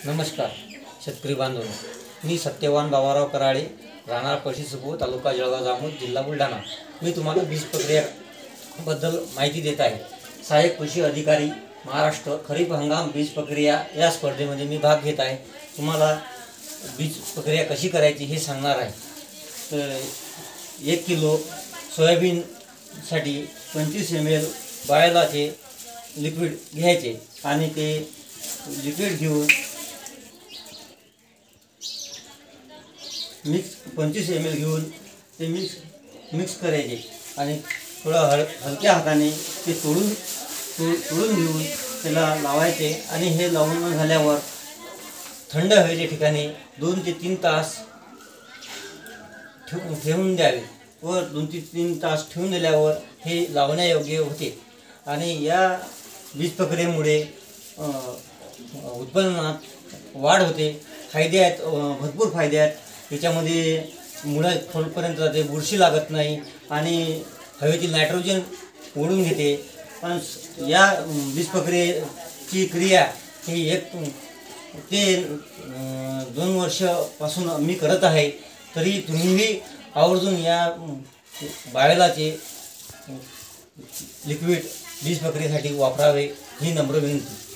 नमस्कार शेतकरी बांधवांनो, मी सत्यवान बाबाराव कराळे, राहणार पळशीसुपो, तालुका जळगाव जामोद, जिल्हा बुलढाणा। मी तुम्हाला बीज प्रक्रियाबद्दल माहिती देत आहे। सहाय्यक कृषी अधिकारी महाराष्ट्र खरीप हंगाम बीज प्रक्रिया या स्पर्धेमध्ये मी भाग घेत आहे। तुम्हाला बीज प्रक्रिया कशी करायची हे सांगणार आहे। तर 1 किलो सोयाबीनसाठी 25 ml बायोलाचे लिक्विड घ्यायचे आणि ते लिक्विड घेऊन 25 ml घेऊन ते मिक्स करायचे आणि थोडं हलक्या हाताने ते तोडून घेऊन त्याला लावायचे आणि हे लावून झाल्यावर थंड हवेच्या ठिकाणी 2 ते 3 तास ठेवून द्यावे व 2 ते 3 तास ठेवून दिल्यावर हे लावण्यायोग्य होते। आणि या बीज प्रक्रियेमुळे उत्पन्नात वाढ होते। फायदे आहेत, भरपूर फायदे आहेत। त्याच्यामध्ये मुळं खोलपर्यंत जाते, बुरशी लागत नाही आणि हवेतील नायट्रोजन ओढून घेते। पण या बीज प्रक्रियेची क्रिया ही 1 ते 2 वर्षापासून मी करत आहे। तरी तुम्हीही आवर्जून या बायोलाचे लिक्विड बीज प्रक्रियेसाठी वापरावे ही नम्र विनंती।